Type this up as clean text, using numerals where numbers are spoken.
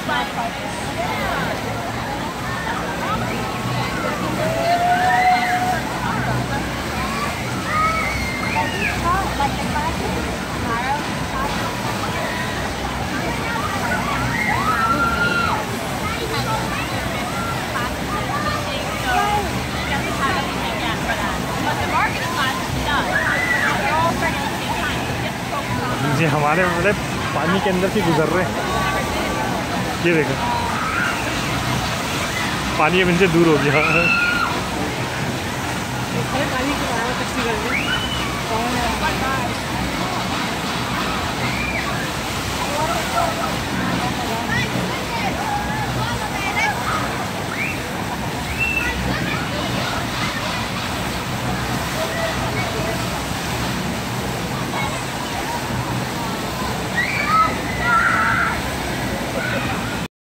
जी हमारे बड़े पानी के अंदर से गुजर रहे हैं। ये देखो पानी अब इनसे दूर हो गया।